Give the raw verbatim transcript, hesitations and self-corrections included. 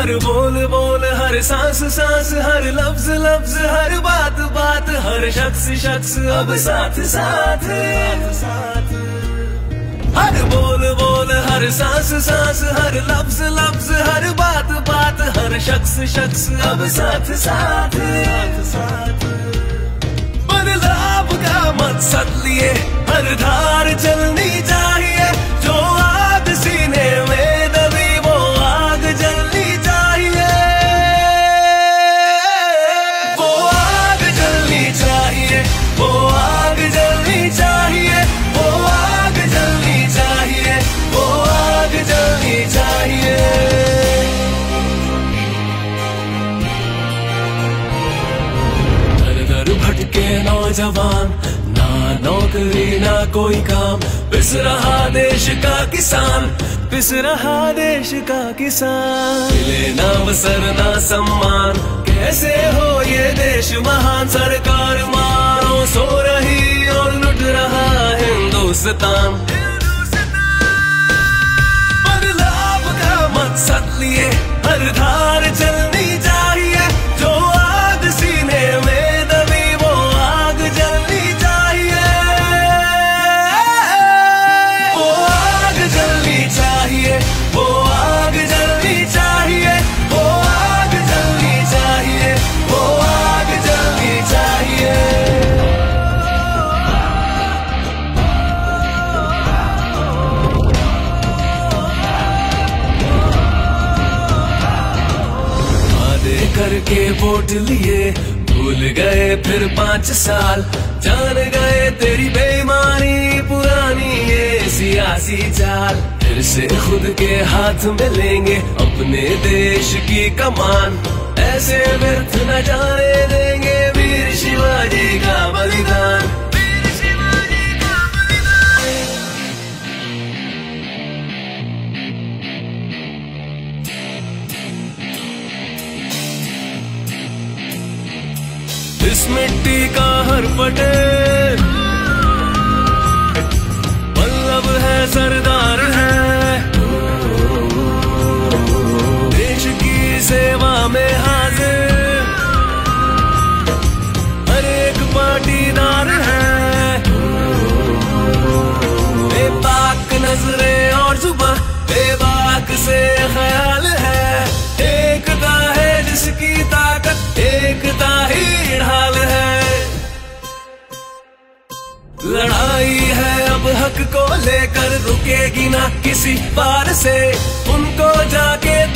हर बोल बोल, हर सांस सांस, हर लफ्ज लफ्ज, हर बात बात, हर शख्स शख्स अब साथ साथ साथ। हर बोल बोल, हर सांस सांस, हर लफ्ज लफ्ज, हर बात बात, हर शख्स शख्स अब साथ साथ साथ। बदलाव का मकसद लिए हर धार चलनी चाहिए, जो आग सीने में दबी वो आग जलनी चाहिए, वो आग जलनी चाहिए, वो आग जलनी चाहिए, वो आग जलनी चाहिए, वो आग जलनी चाहिए। दर दर भटके नौजवान, ना नौकरी ना कोई काम, पिस रहा देश का किसान, पिस रहा देश का किसान। मिले ना अवसर ना सम्मान, कैसे हो ये देश महान। सरकार मारो सो रही और लुट रहा हिंदुस्तान। बदलाव का मकसद लिए हर धार चलनी चाहिए, जो आग सीने में दबी वो आग जलनी चाहिए, वो आग जलनी चाहिए, वो आग जलनी चाहिए, वो आग जलनी चाहिए, वो आग जलनी चाहिए। वादे करके वोट लिए, भूल गए फिर पांच साल, जान गए तेरी बेईमानी पुरानी ये सियासी चाल। फिर से खुद के हाथ में लेंगे अपने देश की कमान, ऐसे व्यर्थ न जाने देंगे वीर शिवाजी का बलिदान, वीर शिवाजी का बलिदान। इस मिट्टी का हर पटेल वल्लभ है, सरदार है, देश की सेवा में हाजिर हर एक पाटीदार है। बेबाक नजरें और जुबान, बेबाक से ख्याल है, एकता है जिसकी ताकत, एकता ही ढाल है। लड़ाई है अब हक को लेकर, रुकेगी ना किसी पार से, उनको जाके